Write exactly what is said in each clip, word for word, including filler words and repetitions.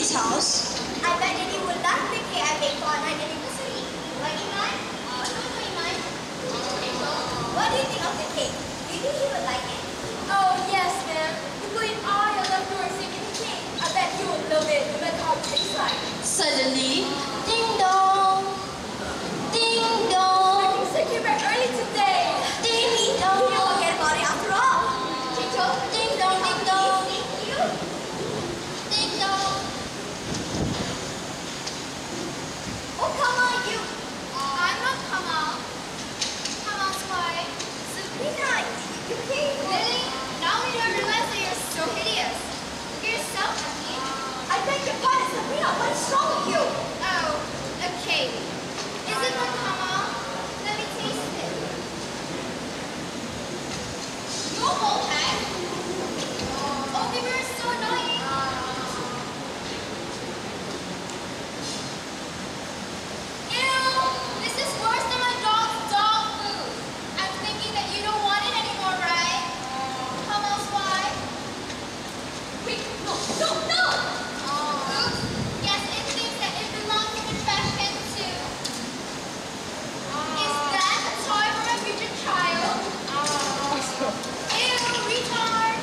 Daddy's house. I bet Daddy would love the cake I baked on our anniversary. Right, Iman? Oh, no, no, Iman. What do you think of the cake? Do you think he would like it? Oh, yes, ma'am. You put in all your leftovers in the cake. I bet you would love it, no matter how it tastes like. Suddenly, ding dong, ding dong, I came back early today. Maybe he will forget about it after all. Chicho, ding dong, ding dong, thank you. ding dong. Oh, come on, you. I'm not Kamal. Kamal's wife. Sabrina, you came. Lily, now we don't realize that you're so hideous. Look at yourself, honey. I beg your pardon, Sabrina. What is wrong with you? Oh, a cake. Is it from Kamal? Let me taste it. You whole head. Oh, they were so annoying. Ew, this is worse than my dog's dog food. I'm thinking that you don't want it anymore, right? Kamal's wife. Wait, no, no, no! Oops. Yes, it thinks that it belongs in the trash can too. Is that a toy for a future child? Ew, retard!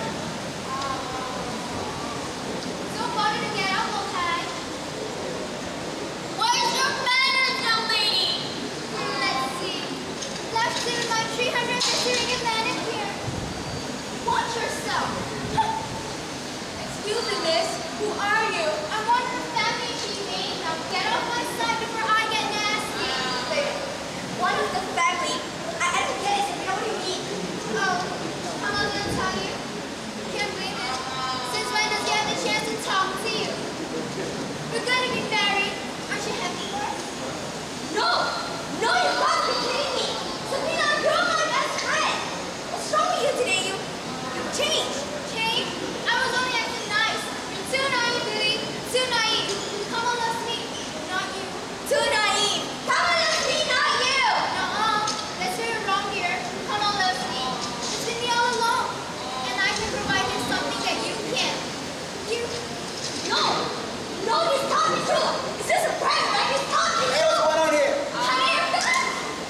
Don't bother to get up, okay? Where's your manners, young lady? Hmm, let's see. Left in my three hundred fifty ringgit manicure. Watch yourself. Excuse me, miss. Who are you? I'm one of the family, Chief. Now get off my side before I get nasty. One of the family. I I don't get it, Sabrina. What do you mean? Oh, I'm not gonna tell you. Can't believe it. Since when does he have the chance to talk to you? We're gonna be married. Aren't you happy for us? No! No, you can't be kidding me! Sabrina, you're my best friend! What's wrong with you today? You, you've changed! Change? I was only acting nice. You're too naive, Billy. Too naive. Come on, let's meet. Not you. Too naive! Come on, let's be not you! Nuh-uh. Let's hear it wrong here. Come on, let's meet. It's been me all along. And I can provide you something that you can't. You. No! No, he's talking true! Is this a prank, right? He's talking Hey, true! what's going on here? Honey, you're good!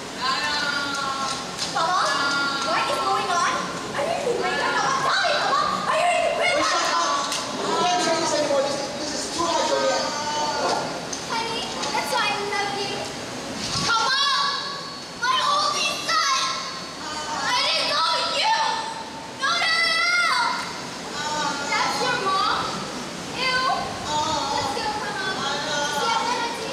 Mama, what is going on? Are you in the break? Mama, tell me, Mama! Are you in the break? Wait, shut up! We can't hear this anymore. This is, this is too much over here. Honey, that's why I love you. Come on! My only son! I didn't know you! No, no, no, no! That's your mom? Ew! Let's go, come on. See you at the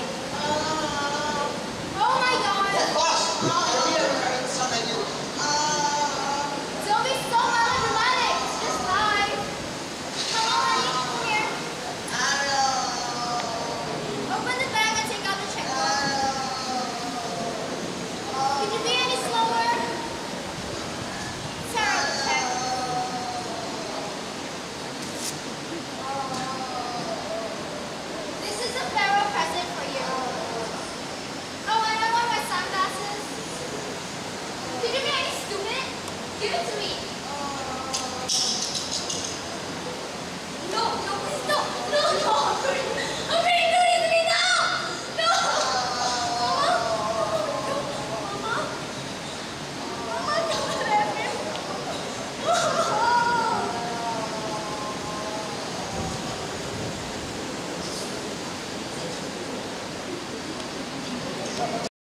Oh my god! Boss, I need a son like you. Don't be so melodramatic. It's just life. Come on, honey. Here. Open the bag and take out the checkbook. Can you be any slower? Tear out the check. This is a farewell present for you. Oh, and I want my sunglasses. Can you be any stupid? Give it to me. No, no, please, no! No, no! I'm pretty, I'm pretty